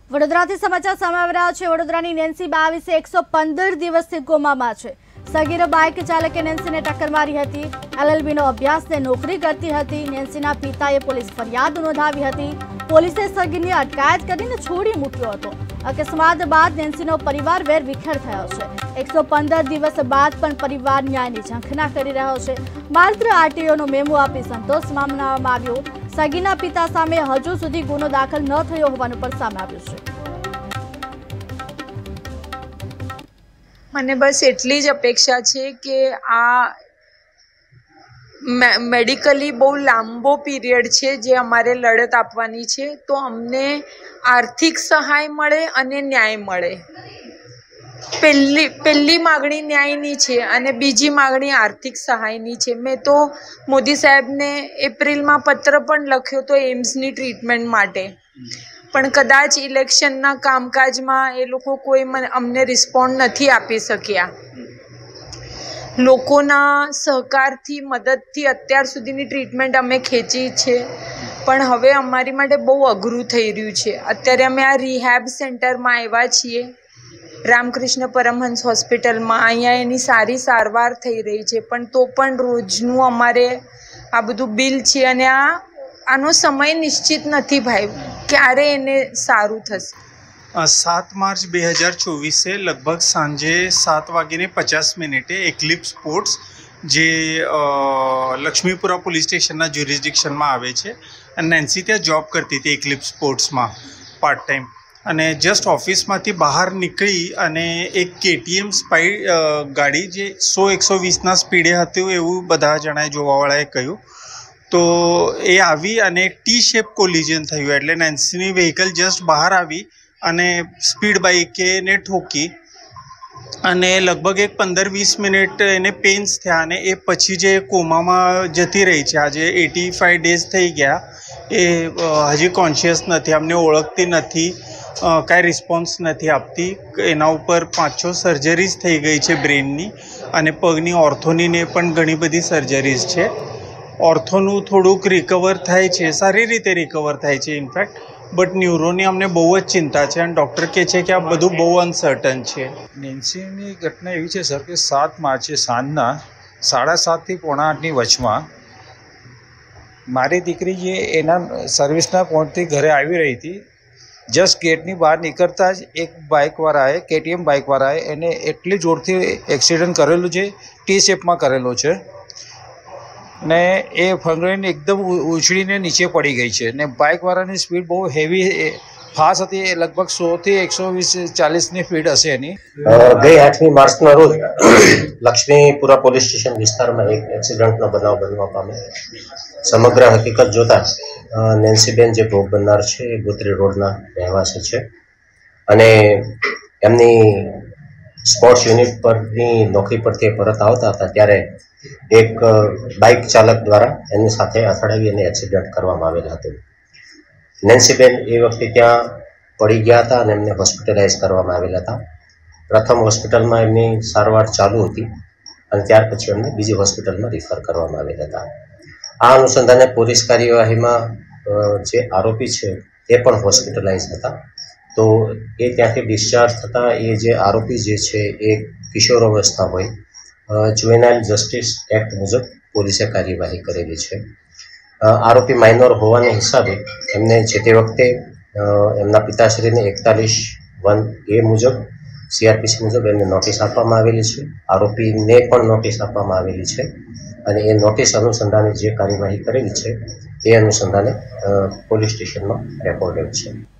વડોદરાથી સમાચાર સામે આવી રહ્યા છે। વડોદરાની નેન્સી 22 115 દિવસથી કોમામાં છે। સગીર બાઇક ચાલકે નેન્સીને ટક્કર મારી હતી। LLB નો અભ્યાસને નોકરી કરતી હતી। નેન્સીના પિતાએ પોલીસ ફરિયાદ નોંધાવી હતી। પોલીસે સગીરની અટકાયત કરીને છોડી મૂક્યો હતો। અકસ્માત બાદ નેન્સીનો પરિવાર વેરવિખેર થયો છે। 115 દિવસ બાદ પણ પરિવાર ન્યાયની ઝંખના કરી રહ્યો છે। માત્ર RTOનો મેમો આપી સંતોષ માનવામાં આવ્યો। સગીના પિતા સામે હજુ સુધી ગુનો દાખલ ન થયો હોવાનું પણ સામે આવ્યું છે। મને બસ એટલી જ અપેક્ષા છે કે આ મેડિકલી બહુ લાંબો પીરિયડ છે જે અમારે લડત આપવાની છે, તો અમને આર્થિક સહાય મળે અને ન્યાય મળે। પહેલી માગણી ન્યાયની છે અને બીજી માગણી આર્થિક સહાયની છે। મેં તો મોદી સાહેબને એપ્રિલમાં પત્ર પણ લખ્યો તો એમ્સની ટ્રીટમેન્ટ માટે, પણ કદાચ ઇલેક્શનના કામકાજમાં એ લોકો કોઈ અમને રિસ્પોન્ડ નથી આપી શક્યા। લોકોના સહકારથી મદદથી અત્યાર સુધીની ટ્રીટમેન્ટ અમે ખેંચી છે, પણ હવે અમારી માટે બહુ અઘરું થઈ રહ્યું છે। અત્યારે અમે આ રિહેબ સેન્ટરમાં આવ્યા છીએ, રામકૃષ્ણ પરમહંસ હોસ્પિટલમાં। અહીંયા એની સારી સારવાર થઈ રહી છે, પણ તો પણ રોજનું અમારે આ બધું બિલ છે અને આનો સમય નિશ્ચિત નથી ભાઈ, ક્યારે એને સારું થશે। 7 માર્ચ 2024 લગભગ સાંજે 7:50 એક્લિપ્સ સ્પોર્ટ્સ જે લક્ષ્મીપુરા પોલીસ સ્ટેશનના જ્યુરિસ્ડિક્શનમાં આવે છે, અને નેન્સી ત્યાં જોબ કરતી હતી એક્લિપ્સ સ્પોર્ટ્સમાં પાર્ટ ટાઈમ, અને જસ્ટ ઓફિસમાંથી બહાર નીકળી અને એક KTM સ્પાઈડ ગાડી જે 100-120ના સ્પીડે હતું એવું બધા જણાએ જોવાવાળાએ કહ્યું, તો એ આવી અને ટી શેપ કોલિઝન થયું। એટલે નેન્સીની વ્હીકલ જસ્ટ બહાર આવી અને સ્પીડ બાઇકેને ઠોકી, અને લગભગ એક 15-20 મિનિટ એને પેન્સ થયા, અને એ પછી જે કોમામાં જતી રહી છે, આજે 85 ડેઝ થઈ ગયા, એ હજી કોન્શિયસ નથી, અમને ઓળખતી નથી, કાંઈ રિસ્પોન્સ નથી આપતી। એના ઉપર 5-6 સર્જરીઝ થઈ ગઈ છે બ્રેનની, અને પગની ઓર્થોનીને પણ ઘણી બધી સર્જરીઝ છે। ઓર્થોનું થોડુંક રિકવર થાય છે, સારી રીતે રિકવર થાય છે ઇનફેક્ટ, બટ ન્યુરોની અમને બહુ જ ચિંતા છે, અને ડૉક્ટર કહે છે કે આ બધું બહુ અનસર્ટન છે। નેન્સીની ઘટના એવી છે સર કે 7 માર્ચે સાંજના 7:30 થી 7:45ની વચમાં મારી દીકરી જે એના સર્વિસના પોઈન્ટથી ઘરે આવી રહી હતી, જસ્ટ ગેટની બહાર નીકળતા જ એક બાઇકવાળાએ KTM બાઇકવાળાએ એને એટલી જોરથી એક્સિડન્ટ કરેલું છે, ટી શેપમાં કરેલો છે, ને એ ફંગડીને એકદમ ઉછળીને નીચે પડી ગઈ છે, ને બાઇકવાળાની સ્પીડ બહુ હેવી ફાસ્ટ હતી, એ લગભગ 100 થી 120-140ની સ્પીડ હશે એની। ગઈ 8મી માર્ચના રોજ લક્ષ્મીપુરા પોલીસ સ્ટેશન વિસ્તારમાં એક એક્સિડન્ટનો બનાવ બનવા પામ્યો। સમગ્ર હકીકત જોતા નેન્સીબેન જે ભોગ બનનાર છે એ ગોત્રી રોડના રહેવાસી છે, અને એમની સ્પોર્ટ્સ યુનિટ પરની નોકરી પરથી પરત આવતા હતા ત્યારે એક બાઇક ચાલક દ્વારા એની સાથે અથડાવી અને એક્સિડન્ટ કરવામાં આવેલ હતું। નેન્સીબેન એ વખતે ત્યાં પડી ગયા હતા અને એમને હોસ્પિટલાઇઝ કરવામાં આવેલા હતા। પ્રથમ હોસ્પિટલમાં એમની સારવાર ચાલુ હતી, અને ત્યાર પછી એમને બીજી હોસ્પિટલમાં રિફર કરવામાં આવેલા હતા। આ અનુસંધાને પોલીસ કાર્યવાહીમાં જે આરોપી છે તે પણ હોસ્પિટલાઇઝ હતા, તો એ ત્યાંથી ડિસ્ચાર્જ થતાં એ જે આરોપી જે છે એ કિશોરાવસ્થા હોય, જુવેનાઇલ જસ્ટિસ એક્ટ મુજબ પોલીસે કાર્યવાહી કરેલી છે। આરોપી માઇનોર હોવાને હિસાબે એમને જે તે વખતે એમના પિતાશ્રીને 41(1)A મુજબ CRPC મુજબ એમને નોટિસ આપવામાં આવેલી છે। આરોપીને પણ નોટિસ આપવામાં આવેલી છે, અને એ નોટિસ અનુસંધાને જે કાર્યવાહી કરેલી છે એ અનુસંધાને પોલીસ સ્ટેશનમાં રેકોર્ડેડ છે।